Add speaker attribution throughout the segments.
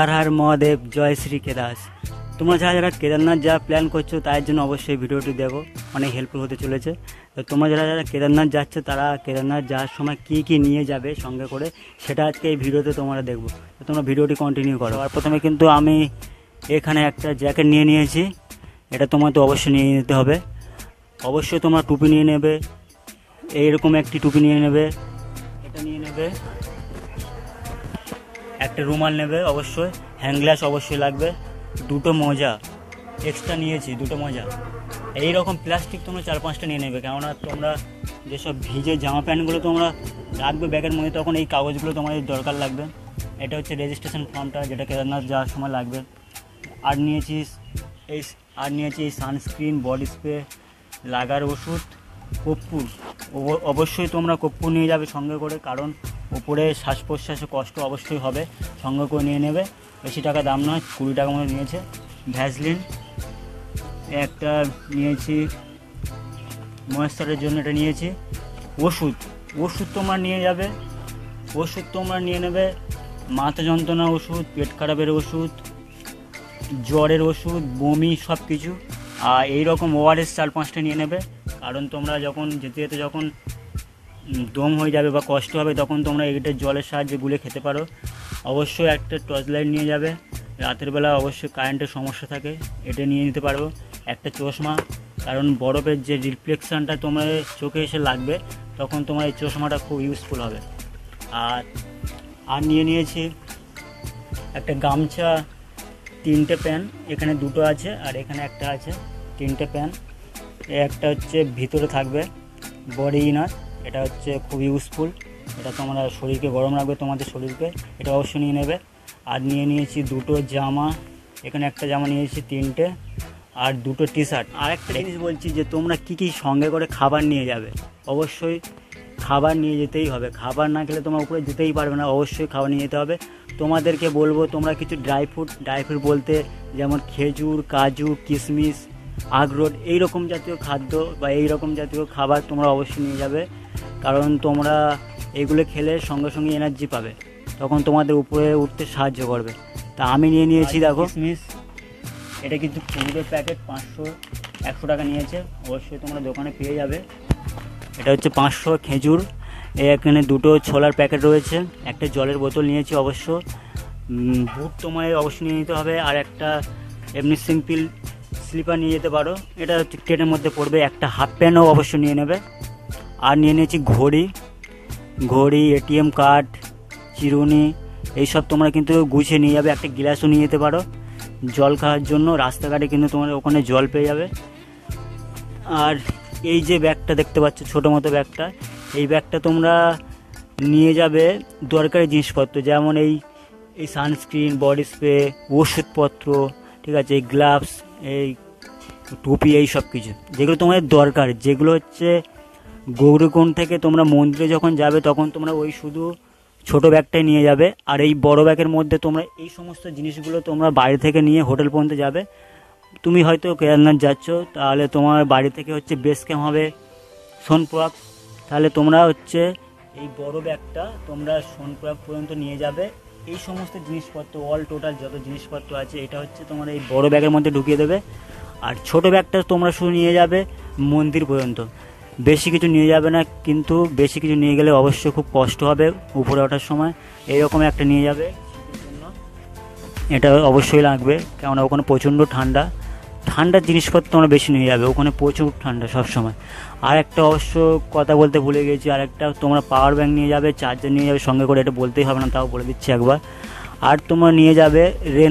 Speaker 1: हर हर महादेव जय श्री केदार। তোমরা যারা যারা কেদারনাথ যাওয়ার প্ল্যান করছো তাদের জন্য অবশ্যই ভিডিওটি দেখো, অনেক হেল্পফুল হতে চলেছে। তো তোমরা যারা যারা কেদারনাথ যাচ্ছ তারা কেদারনাথ যাওয়ার সময় কী কী নিয়ে যাবে সঙ্গে করে সেটা আজকে এই ভিডিওতে তোমরা দেখবো। তো তোমরা ভিডিওটি কন্টিনিউ করো। আর প্রথমে কিন্তু আমি এখানে একটা জ্যাকেট নিয়ে নিয়েছি, এটা তোমাকে অবশ্যই নিয়ে নিতে হবে। অবশ্যই তোমরা টুপি নিয়ে নেবে, এইরকম একটি টুপি নিয়ে নেবে, এটা নিয়ে নেবে, একটা রুমাল নেবে, অবশ্যই হ্যান্ড গ্লাস অবশ্যই লাগবে, দুটো মোজা এক্সট্রা নিয়েছি, দুটো মোজা। এইরকম প্লাস্টিক তোমরা 4-5টা নিয়ে নেবে, কেননা তোমরা যেসব ভিজে জামা প্যান্টগুলো তোমরা রাখবে ব্যাগের মধ্যে তখন এই কাগজগুলো তোমাদের দরকার লাগবে। এটা হচ্ছে রেজিস্ট্রেশন ফর্মটা, যেটা কেদারনাথ যাওয়ার সময় লাগবে। আর নিয়েছি এই সানস্ক্রিন, বডি স্প্রে, লাগার ওষুধ, কর্পূর। অবশ্যই তোমরা কর্পূর নিয়ে যাবে সঙ্গে করে, কারণ উপরে শ্বাস প্রশ্বাসে কষ্ট অবশ্যই হবে, সঙ্গে করে নিয়ে নেবে। বেশি টাকা দাম নয়, 20 টাকা মতো নিয়েছে। ভ্যাসলিন একটা নিয়েছি, ময়েশ্চারের জন্য এটা নিয়েছি। ওষুধ তোমরা নিয়ে যাবে, ওষুধ তোমরা নিয়ে নেবে মাথা যন্ত্রণা ওষুধ, পেট খারাপের ওষুধ, জ্বরের ওষুধ, বমি সব কিছু। আর এইরকম ওআরএস 4-5টা নিয়ে নেবে, কারণ তোমরা যখন যেতে যেতে যখন দম হয়ে যাবে বা কষ্ট হবে তখন তোমরা এটা জলের সাহায্যে গুলে খেতে পারো। অবশ্যই একটা টর্চ লাইট নিয়ে যাবে, রাতের বেলা অবশ্যই কারেন্টের সমস্যা থাকে, এটা নিয়ে নিতে পারবো। একটা চশমা, কারণ বরফের যে রিফ্লেকশানটা তোমার চোখে এসে লাগবে তখন তোমার এই চশমাটা খুব ইউজফুল হবে। আর নিয়ে নিয়েছি একটা গামছা, 3টে প্যান, এখানে 2টো আছে আর এখানে একটা আছে, 3টে প্যান। একটা হচ্ছে ভিতরে থাকবে বডি ইনার, এটা হচ্ছে খুব ইউজফুল, এটা তোমরা শরীরকে গরম রাখবে, তোমাদের শরীরকে, এটা অবশ্যই নিয়ে নেবে। আর নিয়ে নিয়েছি 2টো জামা, এখানে একটা জামা নিয়েছি 3টে, আর 2টো টি শার্ট। আর একটা জিনিস বলছি যে তোমরা কী কী সঙ্গে করে খাবার নিয়ে যাবে। অবশ্যই খাবার নিয়ে যেতেই হবে, খাবার না খেলে তোমরা উপরে যেতেই পারবে না, অবশ্যই খাবার নিয়ে যেতে হবে। তোমাদেরকে বলবো তোমরা কিছু ড্রাই ফ্রুট বলতে যেমন খেজুর, কাজু, কিশমিশ, আখরোট, এইরকম জাতীয় খাদ্য বা এইরকম জাতীয় খাবার তোমরা অবশ্যই নিয়ে যাবে, কারণ তোমরা এগুলো খেলে সঙ্গে সঙ্গে এনার্জি পাবে, তখন তোমাদের উপরে উঠতে সাহায্য করবে। তা আমি নিয়ে নিয়েছি দেখো কিশমিশ, এটা কিন্তু খেজুরের প্যাকেট 500-100 টাকা নিয়েছে, অবশ্যই তোমরা দোকানে পেয়ে যাবে। এটা হচ্ছে 500 খেজুর। এখানে 2টো ছোলার প্যাকেট রয়েছে, একটা জলের বোতল নিয়েছি অবশ্য। বুট তোমায় অবশ্যই নিয়ে নিতে হবে, আর একটা এমনি সিম্পল স্লিপার নিয়ে যেতে পারো, এটা ট্রেনের মধ্যে পড়বে। একটা হাফ প্যান্টও অবশ্যই নিয়ে নেবে। আর নিয়ে নিয়েছি ঘড়ি, এটিএম কার্ড, চিরুনি, এইসব তোমরা কিন্তু গুছিয়ে নিয়ে যাবে। একটা গ্লাসও নিয়ে যেতে পারো জল খাওয়ার জন্য, রাস্তাঘাটে কিন্তু তোমরা ওখানে জল পেয়ে যাবে। আর এই যে ব্যাগটা দেখতে পাচ্ছ, ছোটো মতো ব্যাগটা, এই ব্যাগটা তোমরা নিয়ে যাবে দরকারি জিনিসপত্র, যেমন এই সানস্ক্রিন, বডি স্প্রে, ওষুধপত্র, ঠিক আছে, এই গ্লাভস, এই টুপি, এই সব কিছু যেগুলো তোমাদের দরকার, যেগুলো হচ্ছে গৌরীকুণ্ড থেকে তোমরা মন্দিরে যখন যাবে তখন তোমরা ওই শুধু ছোটো ব্যাগটাই নিয়ে যাবে। আর এই বড় ব্যাগের মধ্যে তোমরা এই সমস্ত জিনিসগুলো তোমরা বাড়ি থেকে নিয়ে হোটেল পর্যন্ত যাবে। তুমি হয়তো কেদারনাথ যাচ্ছ, তাহলে তোমার বাড়ি থেকে হচ্ছে বেস ক্যাম্প হবে সোনপ্রয়াগ, তাহলে তোমরা হচ্ছে এই বড় ব্যাগটা তোমরা সোনপ্রয়াগ পর্যন্ত নিয়ে যাবে। এই সমস্ত জিনিসপত্র অল টোটাল যত জিনিসপত্র আছে এটা হচ্ছে তোমরা এই বড় ব্যাগের মধ্যে ঢুকিয়ে দেবে। আর ছোটো ব্যাগটা তোমরা শুধু নিয়ে যাবে মন্দির পর্যন্ত, বেশি কিছু নিয়ে যাবে না, কিন্তু বেশি কিছু নিয়ে গেলে অবশ্যই খুব কষ্ট হবে উপরে ওঠার সময়। এইরকম একটা নিয়ে যাবে, এটা অবশ্যই লাগবে, কেননা ওখানে প্রচণ্ড ঠান্ডার জিনিসপত্র তোমরা বেশি নিয়ে যাবে, ওখানে প্রচুর ঠান্ডা সবসময়। আর একটা অবশ্য কথা বলতে ভুলে গেছি, আর একটা তোমরা পাওয়ার ব্যাঙ্ক নিয়ে যাবে, চার্জার নিয়ে যাবে সঙ্গে করে, এটা বলতেই হবে না, তাও বলে দিচ্ছি একবার। আর তোমরা নিয়ে যাবে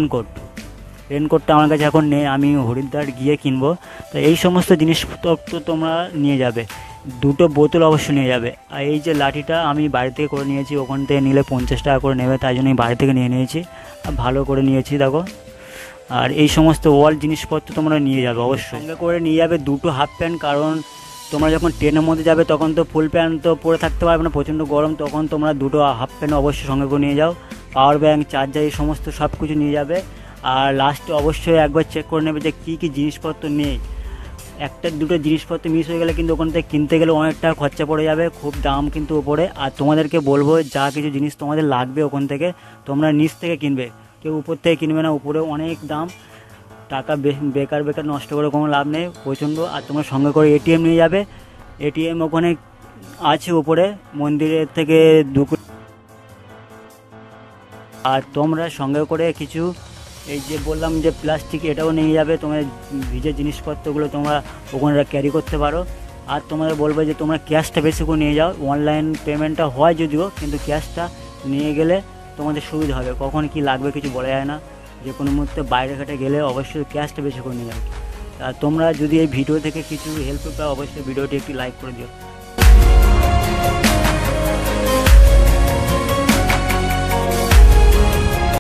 Speaker 1: রেনকোটটা আমার কাছে এখন নেই, আমি হরিদ্বার গিয়ে কিনবো। তো এই সমস্ত জিনিসপত্র তোমরা নিয়ে যাবে। 2টো বোতল অবশ্যই নিয়ে যাবে। আর এই যে লাঠিটা আমি বাড়ি থেকে করে নিয়েছি, ওখান থেকে নিলে 50 টাকা করে নেবে, তাই জন্য আমি বাড়ি থেকে নিয়ে নিয়েছি, ভালো করে নিয়েছি দেখো। আর এই সমস্ত ওয়াল জিনিসপত্র তোমরা নিয়ে যাবে অবশ্যই। সঙ্গে করে নিয়ে যাবে 2টো হাফ প্যান্ট, কারণ তোমরা যখন ট্রেনের মধ্যে যাবে তখন তো ফুল প্যান্ট তো পরে থাকতে পারবে না, প্রচণ্ড গরম, তখন তোমরা 2টো হাফ প্যান্ট অবশ্যই সঙ্গে করে নিয়ে যাও। পাওয়ার ব্যাঙ্ক, চার্জার, এই সমস্ত সব কিছু নিয়ে যাবে। আর লাস্টে অবশ্যই একবার চেক করে নেবে যে কী কী জিনিসপত্র নেই। 1-2টো জিনিসপত্র মিস হয়ে গেলে কিন্তু ওখান থেকে কিনতে গেলে অনেক টাকা খরচা পড়ে যাবে, খুব দাম কিন্তু ওপরে। আর তোমাদেরকে বলবো যা কিছু জিনিস তোমাদের লাগবে ওখান থেকে তোমরা নিচ থেকে কিনবে, কেউ উপর থেকে কিনবে না, উপরে অনেক দাম, টাকা বেকার বেকার নষ্ট করে কোনো লাভ নেই প্রচণ্ড। আর তোমরা সঙ্গে করে এটিএম নিয়ে যাবে, এটিএম ওখানে আছে উপরে মন্দিরের থেকে আর তোমরা সঙ্গে করে কিছু এই যে বললাম যে প্লাস্টিক, এটাও নিয়ে যাবে, তোমার ভিজে জিনিসপত্রগুলো তোমরা ওখানে ক্যারি করতে পারো। আর তোমাদের বলবো যে তোমরা ক্যাশটা বেশি করে নিয়ে যাও, অনলাইন পেমেন্টটা হয় যদিও, কিন্তু ক্যাশটা নিয়ে গেলে তোমাদের সুবিধা হবে, কখন কি লাগবে কিছু বলা যায় না, যে কোনো মুহূর্তে বাইরে ঘাটে গেলে অবশ্যই ক্যাশটা বেশি করে নিয়ে যাবে। আর তোমরা যদি এই ভিডিও থেকে কিছু হেল্প পাও অবশ্যই ভিডিওটি একটি লাইক করে দিও।